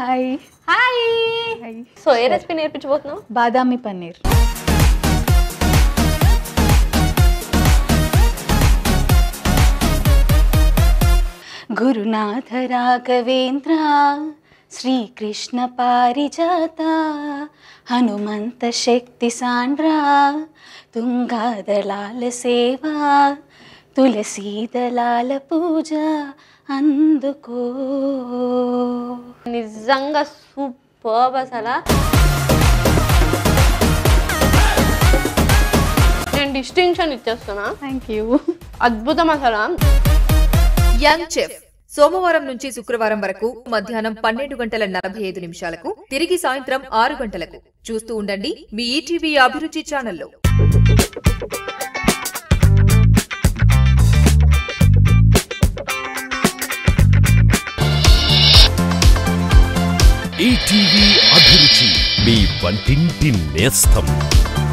Hi hi. So ఏ recipe నేర్పించబోతున్నావు? బాదామి పన్నీర్. గురునాథ రాఘవేంద్ర శ్రీకృష్ణ పారిజాత హనుమంత శక్తి సాండ్ర తుంగాదళాల సేవా తులసీదళాల పూజ అందుకో. నిజంగా సూపర్. అసలు నేను డిస్టింక్షన్ ఇచ్చేస్తున్నా. Thank you. అద్భుతం అసలు. యంగ్ చెఫ్ సోమవారం నుంచి శుక్రవారం వరకు మధ్యాహ్నం 12:45 తిరిగి సాయంత్రం 6 గంటలకు చూస్తూ ఉండండి మీ ఈటీవీ అభిరుచి ఛానల్లో. ఈటీవీ అభిరుచి మీ వంటింటి నేస్తం.